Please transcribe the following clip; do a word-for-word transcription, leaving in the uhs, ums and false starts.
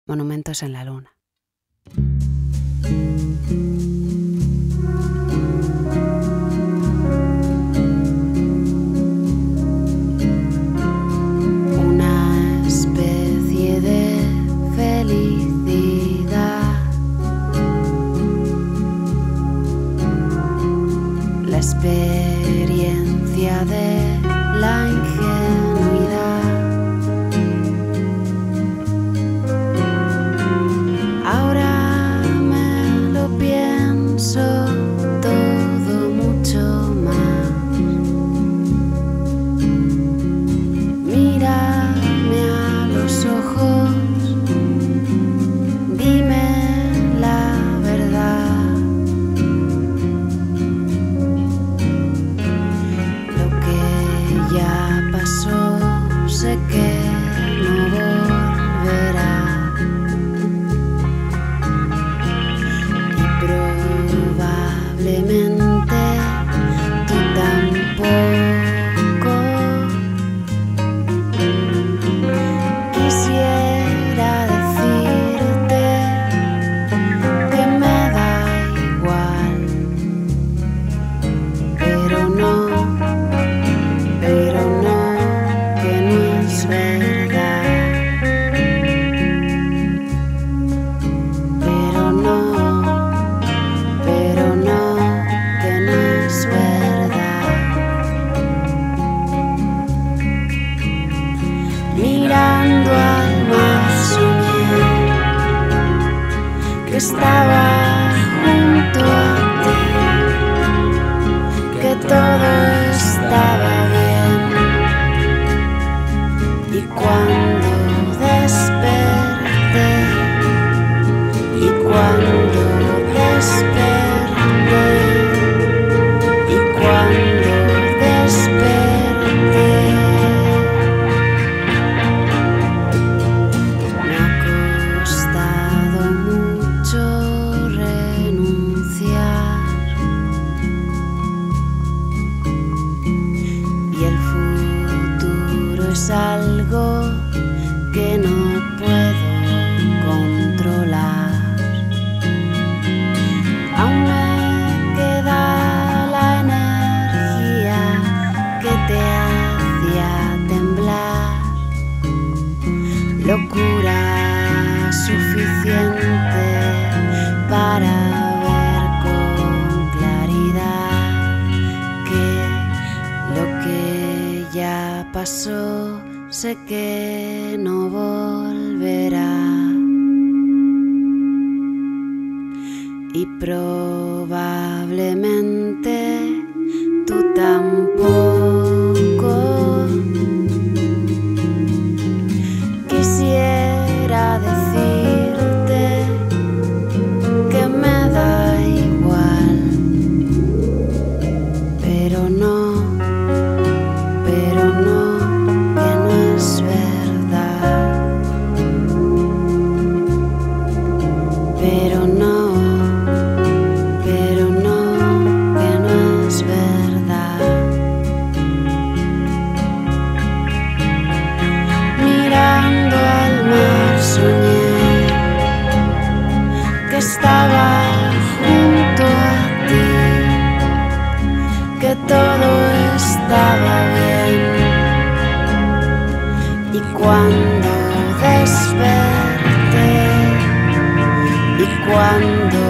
Monumentos en la luna. Una especie de felicidad, la experiencia de la ingenuidad. Ahora me lo pienso todo mucho más. Mírame a los ojos, dime la verdad. Lo que ya pasó sé que no volverá. Probablemente tú tampoco. Quisiera decirte que me da igual, pero no, pero no, que no es verdad, pero no. Pero no, que no es verdad. Mirando al mar soñé que estaba junto a ti, que todo estaba bien. Y cuando desperté, y cuando desperté, y cuando desperté, me ha costado mucho renunciar, y el futuro es algo que no puedo controlar. Aún me queda la energía que te hacía temblar, locura suficiente para ver con claridad que lo que ya pasó sé que no volverá. Y probablemente tú tampoco. Quisiera decirte que me da igual, pero no, pero no, que no es verdad, pero no. Pero no, que no es verdad. Mirando al mar soñé que estaba junto a ti, que todo estaba bien. Y cuando desperté, y cuando